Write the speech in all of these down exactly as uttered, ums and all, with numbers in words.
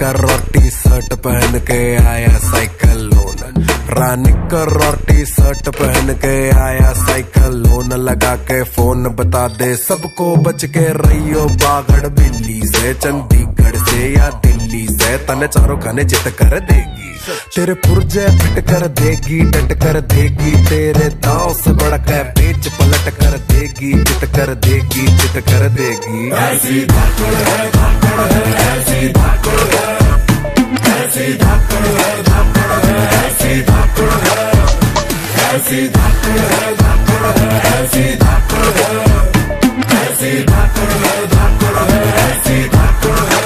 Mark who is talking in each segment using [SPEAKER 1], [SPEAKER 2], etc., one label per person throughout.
[SPEAKER 1] निकर और T shirt पहन के आया साइकिल लोन, निकर और टी शर्ट पहन के आया साइकिल लोन, लगा के फोन बता दे सबको बच के रहियो बागड़ बिल्ली से, चंडीगढ़ से या दिल्ली से, तने चारों खाने चित कर देगी, तेरे पुर्जे फिट कर देगी, डट कर देगी, तेरे दांव से बड़का पेच पलट कर देगी, चित कर देगी, चित कर देगी।
[SPEAKER 2] ऐसी धाकड़ है, धाकड़ है, ऐसी धाकड़ है, ऐसी धाकड़ है, धाकड़ है, ऐसी धाकड़ है, ऐसी धाकड़ है, धाकड़ है, ऐसी धाकड़ है, ऐसी धाकड़ है, धाकड़ है, ऐसी धाकड़ है।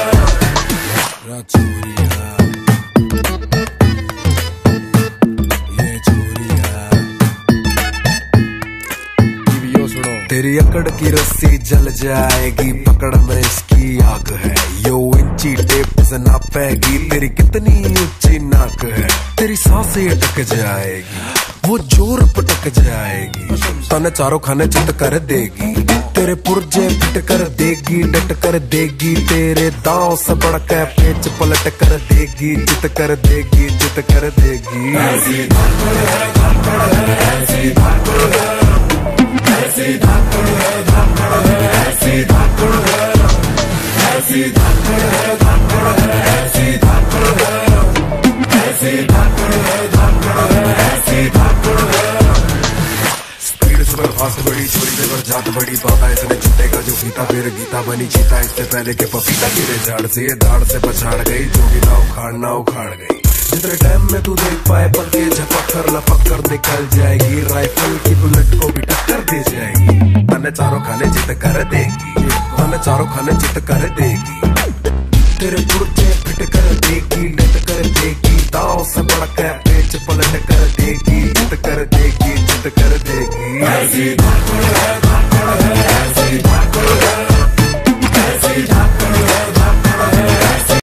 [SPEAKER 1] तेरी अकड़ की रस्सी जल जाएगी, पकड़ में इसकी आग है, यो इंची टेप से नापेगी, तेरी कितनी ऊंची नाक है, तेरी सांसें अटक जाएगी, वो जोर पटक जाएगी, तने चारों खाने चित कर देगी, तेरे पुर्जे फिट कर देगी, डट कर देगी, तेरे दांव से बड़का पेच पलट कर देगी, चित कर देगी, चित कर देगी।
[SPEAKER 2] ऐसी धाकड़ है, धाकड़ है, ऐसी धाकड़ है, ऐसी धाकड़ है, धाकड़ है, ऐसी धाकड़ है, ऐसी धाकड़ है, धाकड़ है, ऐसी धाकड़ है, ऐसी धाकड़ है, धाकड़ है, ऐसी धाकड़ है।
[SPEAKER 1] स्पीड सुपर फास्ट बड़ी छोरी देवर जात बड़ी, पाता इसने छूटेगा जो फीता, फिर गीता बनी चीता, इससे पहले के पपीता गिरे झाड़ से, ये दाढ़ से पछाड़ गई, जो भी ना उखाड़ ना उखाड़ गई, जितने टाइम में तू देख पाए पलके झपक कर लपक कर निकल जाएगी, राइफल की बुलेट को भी टक्कर दे जाएगी, तने चारों खाने जित कर देगी, तने चारों खाने जित कर देगी, तेरे पुर्जे फिट कर देगी, डट कर देगी, दांव से बड़का पेच पलट कर देगी, जित कर देगी, जित कर देगी।
[SPEAKER 2] ऐसी धाकड़ है।